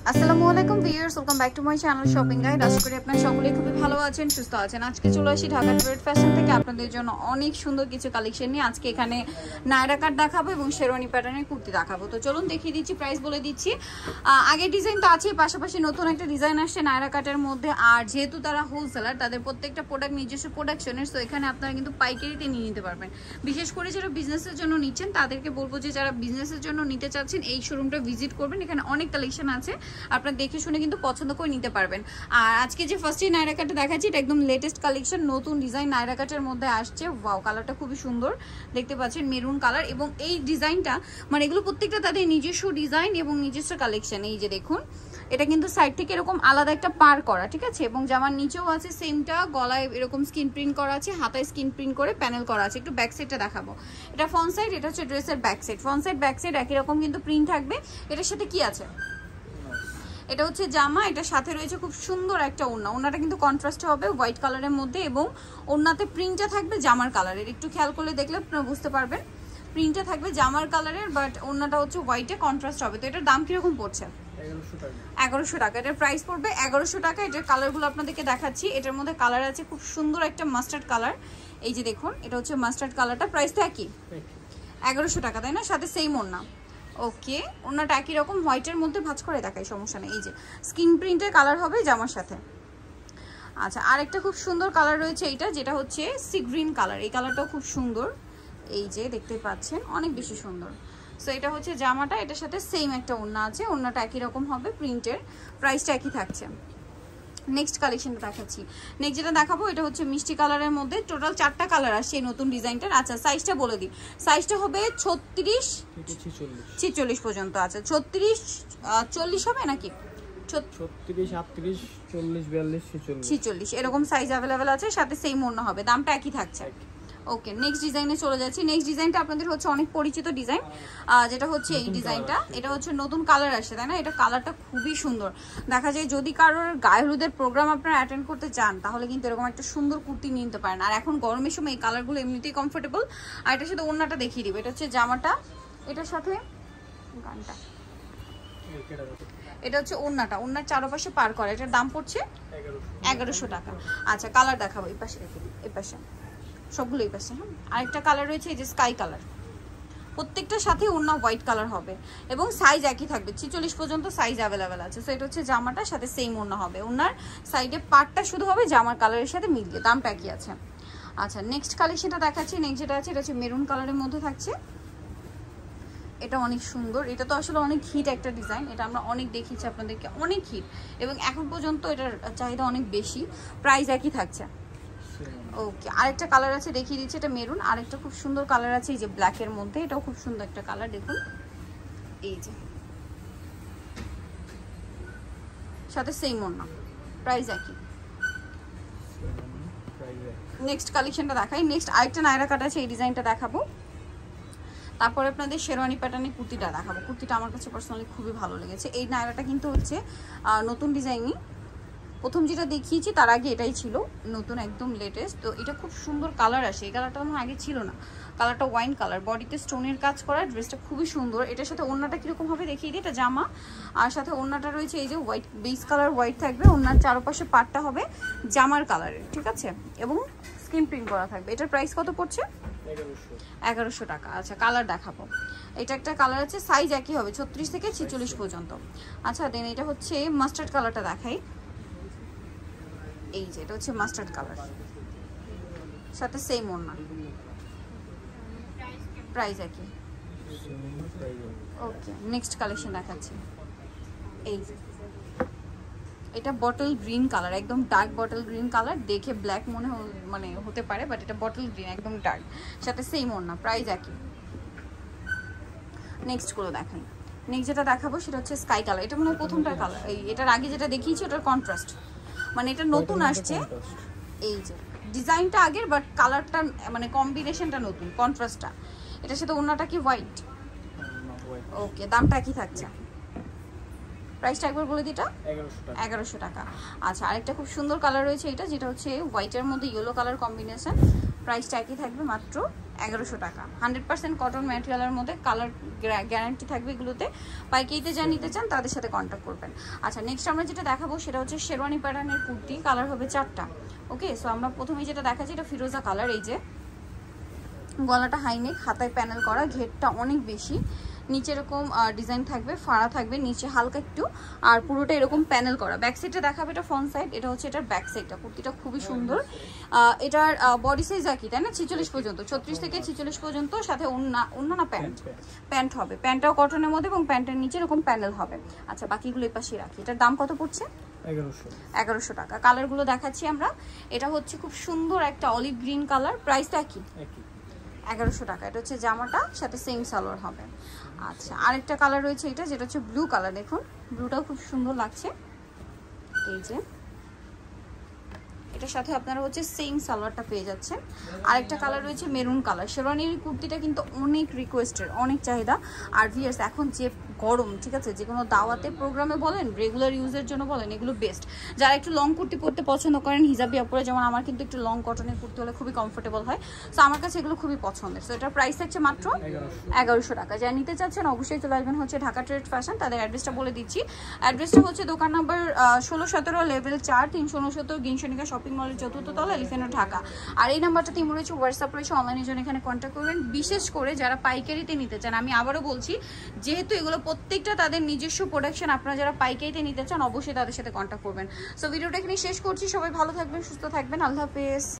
আসসালামু আলাইকুম viewers, welcome back to my channel shopping guide. আশা করি আপনারা সকলেই খুবই ভালো আছেন, সুস্থ আছেন। আজকে চলে আসি ঢাকা ট্রেড ফ্যাশন থেকে আপনাদের জন্য অনেক সুন্দর কিছু কালেকশন নিয়ে। আজকে এখানে নায়রা কাট দেখাবো এবং শেরওয়ানি প্যাটার্নের কুর্তি দেখাবো। তো চলুন দেখিয়ে দিচ্ছি, প্রাইস বলে দিচ্ছি। আগের ডিজাইন তো আছে, পাশাপাশি নতুন একটা ডিজাইন আসছে নায়রা কাটের মধ্যে। আর যেহেতু তারা হোলসেলার, তাদের প্রত্যেকটা প্রোডাক্ট নিজস্ব প্রোডাকশনের, তো এখানে আপনারা কিন্তু পাইকারিতে নিয়ে নিতে পারবেন। বিশেষ করে যারা বিজনেসের জন্য নিচ্ছেন তাদেরকে বলবো যে যারা বিজনেসের জন্য নিতে চাচ্ছেন এই শোরুমটা ভিজিট করবেন। এখানে অনেক কালেকশন আছে, আপনারা দেখে শুনে কিন্তু পছন্দ করে নিতে পারবেন। আর আজকে যে ফার্স্টে নায়রা কাটটা দেখাচ্ছি, এটা একদম লেটেস্ট কালেকশন, নতুন ডিজাইন নায়রা কাটের মধ্যে আসছে। ওয়াও, কালারটা খুবই সুন্দর দেখতে পাচ্ছেন, মেরুন কালার। এবং এই ডিজাইনটা মানে এগুলো প্রত্যেকটা তাদের নিজস্ব ডিজাইন এবং নিজস্ব কালেকশন। এই যে দেখুন, এটা কিন্তু সাইড থেকে এরকম আলাদা একটা পার করা, ঠিক আছে। এবং জামার নিচেও আছে সেমটা, গলায় এরকম স্কিন প্রিন্ট করা আছে, হাতায় স্কিন প্রিন্ট করে প্যানেল করা আছে। একটু ব্যাক সাইডটা দেখাবো। এটা ফ্রন্ট সাইড, এটা হচ্ছে ড্রেসের back side. Front side back side একই রকম কিন্তু প্রিন্ট থাকবে। এটার সাথে কি আছে, এটা হচ্ছে জামা, এটার সাথে রয়েছে খুব সুন্দর একটা ওড়না। ওড়নাটা কিন্তু কন্ট্রাস্ট হবে হোয়াইট কালারের মধ্যে, এবং ওড়নাতে প্রিন্টটা থাকবে জামার কালারের। একটু খেয়াল করলে দেখলে আপনারা বুঝতে পারবেন, প্রিন্টটা থাকবে জামার কালারের, বাট ওড়নাটা হচ্ছে হোয়াইটে কন্ট্রাস্ট হবে। তো এটার দাম কিরকম পড়ছে? 1100 টাকা। এটার প্রাইস পড়বে 1100 টাকা। এটার কালারগুলো আপনাদেরকে দেখাচ্ছি। এটার মধ্যে কালার আছে খুব সুন্দর একটা মাস্টার্ড কালার। এই যে দেখুন, এটা হচ্ছে মাস্টার্ড কালারটা। প্রাইস তো একই, 1100 টাকা, তাই না? সাথে সেম ওড়না। ওকে, ওনাটা একই রকম হোয়াইটের মধ্যে ভাঁজ করে দেখাই, সমস্যা নেই। এই যে স্কিন প্রিন্টের কালার হবে জামার সাথে। আচ্ছা, আরেকটা খুব সুন্দর কালার রয়েছে এইটা, যেটা হচ্ছে সি গ্রিন কালার। এই কালারটাও খুব সুন্দর, এই যে দেখতে পাচ্ছেন, অনেক বেশি সুন্দর। সো এটা হচ্ছে জামাটা, এটার সাথে সেম একটা ওড়না আছে, ওড়নাটা একই রকম হবে প্রিন্টের, প্রাইসটা একই থাকছে। নেক্সট কালেকশনটা দেখাচ্ছি। নেক্সট যেটা দেখাবো, এটা হচ্ছে মিষ্টি কালারের মধ্যে। টোটাল 4টা কালার আসছে এই নতুন ডিজাইনটার। আচ্ছা, সাইজটা বলে দিই। সাইজটা হবে 36 46 পর্যন্ত। আচ্ছা, 36 40 হবে নাকি? 36 38 40 42 46 এরকম সাইজ অ্যাভেলেবেল আছে, সাথে সেম ওড়না হবে, দামটা একই থাকছে। ওকে, নেক্সট ডিজাইনে চলে যাচ্ছি। নেক্সট ডিজাইনটা আপনাদের হচ্ছে অনেক পরিচিত ডিজাইন, যেটা হচ্ছে এই ডিজাইনটা। এটা হচ্ছে নতুন কালার আসছে, তাই না? এটা কালারটা খুবই সুন্দর দেখা যায়। যদি কারোর গায়ে হলুদের প্রোগ্রাম আপনারা অ্যাটেন্ড করতে চান, তাহলে কিন্তু এরকম একটা সুন্দর কুর্তি নিতে পারেন। আর এখন গরমের সময় এই কালারগুলো এমনিতেই কমফোর্টেবল। আর এটার সাথে ওড়নাটা দেখিয়ে দিবে। এটা হচ্ছে জামাটা, এটার সাথে গানটা, এটা হচ্ছে ওড়নাটা, ওড়নার চারপাশে পার করা। এটার দাম পড়ছে 1100 টাকা। আচ্ছা, কালার দেখাবো। এই পাশে রেখে দিই, এই পাশে সবগুলোই পাশে। হ্যাঁ, আরেকটা কালার রয়েছে এই যে স্কাই কালার। প্রত্যেকটার সাথে ওড়না হোয়াইট কালার হবে এবং সাইজ একই থাকবে, 46 পর্যন্ত সাইজ অ্যাভেলেবেল আছে। সো এটা হচ্ছে জামাটার সাথে সেম ওড়না হবে, ওড়নার সাইডে পার্টটা শুধু হবে জামার কালারের সাথে মিলিয়ে, দামটা একই আছে। আচ্ছা, নেক্সট কালেকশনটা দেখাচ্ছি। নেক্সট যেটা আছে, এটা হচ্ছে মেরুন কালারের মধ্যে থাকছে। এটা অনেক সুন্দর, এটা তো আসলে অনেক হিট একটা ডিজাইন, এটা আমরা অনেক দেখিয়েছি আপনাদেরকে, অনেক হিট এবং এখন পর্যন্ত এটার চাহিদা অনেক বেশি। প্রাইস একই থাকছে। ওকে, আরেকটা কালার আছে দেখিয়ে দিচ্ছি, এটা মেরুন। আরেকটা খুব সুন্দর কালার আছে এই যে ব্ল্যাকের মধ্যে, এটাও খুব সুন্দর একটা কালার, দেখুন এই যে, সাথে সেম ওড়না, প্রাইস একই। নেক্সট কালেকশনটা দেখাই। নেক্সট আরেকটা নায়রা কাট আছে, এই ডিজাইনটা দেখাবো। তারপরে আপনাদের শেরওয়ানি প্যাটার্নের কুর্তিটা দেখাবো। কুর্তিটা আমার কাছে পার্সোনালি খুবই ভালো লেগেছে। এই নায়রাটা কিন্তু হচ্ছে নতুন ডিজাইনই, প্রথম যেটা দেখিয়েছি তার আগে এটাই ছিল নতুন, একদম লেটেস্ট। তো এটা খুব সুন্দর কালার আসে, এই কালারটা আমার আগে ছিল না। কালারটা ওয়াইন কালার, বডিতে স্টোনের কাজ করা, ড্রেসটা খুবই সুন্দর। এটার সাথে ওড়নাটা কীরকম হবে দেখিয়ে দিই। এটা জামা, আর সাথে ওড়নাটা রয়েছে এই যে হোয়াইট, বেস কালার হোয়াইট থাকবে। ওড়নার চারপাশে পাটটা হবে জামার কালারের, ঠিক আছে, এবং স্ক্রিন প্রিন্ট করা থাকবে। এটার প্রাইস কত পড়ছে? 1100 টাকা। আচ্ছা, কালার দেখাবো। এটা একটা কালার আছে, সাইজ একই হবে 36 থেকে 46 পর্যন্ত। আচ্ছা, দেন এটা হচ্ছে মাস্টার্ড কালারটা দেখাই। এই যে এটা হচ্ছে মাস্টার্ড কালার, সাথে সেম ওড়না, প্রাইস একই। ওকে, নেক্সট কালেকশন দেখাচ্ছি। এই যে এটা বটল গ্রিন কালার, একদম ডার্ক বটল গ্রিন কালার, দেখে ব্ল্যাক মনে হতে পারে, বাট এটা বটল গ্রিন, একদম ডার্ক, সাথে সেম ওড়না, প্রাইস একই। নেক্সট গুলো দেখাই। নেক্সট যেটা দেখাবো সেটা হচ্ছে স্কাই কালার। এটা মনে হয় প্রথমটার কালার, এটার আগে যেটা দেখিয়েছি ওটার কন্ট্রাস্ট, মানে এটা নতুন আসছে। এই যে ডিজাইনটা আগের, বাট কালারটা মানে কম্বিনেশনটা নতুন, কন্ট্রাস্টটা। এটার সাথে ওড়নাটা কি হোয়াইট? ওকে, দামটা কি থাকছে? প্রাইসটা একবার বলে দিই। এটা 1100 টাকা। আচ্ছা, আরেকটা খুব সুন্দর কালার রয়েছে এটা, যেটা হচ্ছে হোয়াইটের মধ্যে ইয়েলো কালার কম্বিনেশন, প্রাইসটা একই থাকবে মাত্র 1100 টাকা। 100% কটন ম্যাটেরিয়ালের মধ্যে, কালার গ্যারান্টি থাকবে এগুলোতে। পাইকারিতে যা নিতে চান তাদের সাথে কন্ট্যাক্ট করবেন। আচ্ছা, নেক্সট আমরা যেটা দেখাবো সেটা হচ্ছে শেরওয়ানি প্যাটার্নের কুর্তি, কালার হবে 4টা। ওকে, সো আমরা প্রথমেই যেটা দেখাচ্ছি এটা ফিরোজা কালার। এই যে গলাটা হাইনেক, হাতায় প্যানেল করা, ঘেরটা অনেক বেশি, নিচে এরকম ডিজাইন থাকবে, ফাড়া থাকবে নিচে হালকা একটু, আর পুরোটা এরকম প্যানেল করা। ব্যাক সাইডটা দেখাবে, এটা ফ্রন্ট সাইড, এটা হচ্ছে এটার ব্যাক সাইডটা। কুর্তিটা খুবই সুন্দর। এটার বডি সাইজ একই, তাই না? 46 পর্যন্ত, 36 থেকে 46 পর্যন্ত, সাথে ওন্না না প্যান্ট হবে। প্যান্টটাও কটনের মধ্যে এবং প্যান্টের নিচে এরকম প্যানেল হবে। আচ্ছা, বাকিগুলো এই পাশে রাখি। এটার দাম কত পড়ছে? 1100 টাকা। কালারগুলো দেখাচ্ছি আমরা। এটা হচ্ছে খুব সুন্দর একটা অলিভ গ্রিন কালার, প্রাইসটা একই 1100 টাকা। এটা হচ্ছে জামাটা, সাথে সেম সালোয়ার হবে। আচ্ছা, আরেকটা কালার রয়েছে এটা, যেটা হচ্ছে ব্লু কালার। দেখুন ব্লুটাও খুব সুন্দর লাগছে। এই যে এটার সাথে আপনারা হচ্ছে সেম সালোয়ারটা পেয়ে যাচ্ছেন। আরেকটা কালার রয়েছে মেরুন কালার। শেরওয়ানির কুর্তিটা কিন্তু অনেক রিকোয়েস্টেড, অনেক চাহিদা। আর ভিয়ার্স, এখন যে গরম, ঠিক আছে, যে কোনো দাওয়াতে প্রোগ্রামে বলেন, রেগুলার ইউজের জন্য বলেন, এগুলো বেস্ট। যারা একটু লং কুর্তি পরতে পছন্দ করেন, হিজাবি আপুরা, যেমন আমার কিন্তু একটু লং কটনের কুর্তি হলে খুবই কমফোর্টেবল হয়। সো আমার কাছে এগুলো খুবই পছন্দের। সো এটার প্রাইস থাকছে মাত্র 1100 টাকা। যারা নিতে চাচ্ছেন অবশ্যই চলে আসবেন হচ্ছে ঢাকা ট্রেড ফ্যাশন। তাদের অ্যাড্রেসটা বলে দিচ্ছি। অ্যাড্রেসটা হচ্ছে দোকান নাম্বার 16-17 লেভেল 4, 369 গিনসনিকা শপিং মলের 4th তলা, এলিফ্যান্ট রোড, ঢাকা। আর এই নাম্বারটাতে ইমো রয়েছে, হোয়াটসঅ্যাপ রয়েছে, অনলাইনের জন্য এখানে কন্ট্যাক্ট করবেন। বিশেষ করে যারা পাইকারিতে নিতে চান, আমি আবারও বলছি, যেহেতু এগুলো প্রত্যেকটা তাদের নিজস্ব প্রোডাকশন, আপনারা যারা পাইকারিতে নিতে চান অবশ্যই তাদের সাথে কন্ট্যাক্ট করবেন। সো ভিডিওটা এখানে শেষ করছি। সবাই ভালো থাকবেন, সুস্থ থাকবেন, আল্লাহ হাফেজ।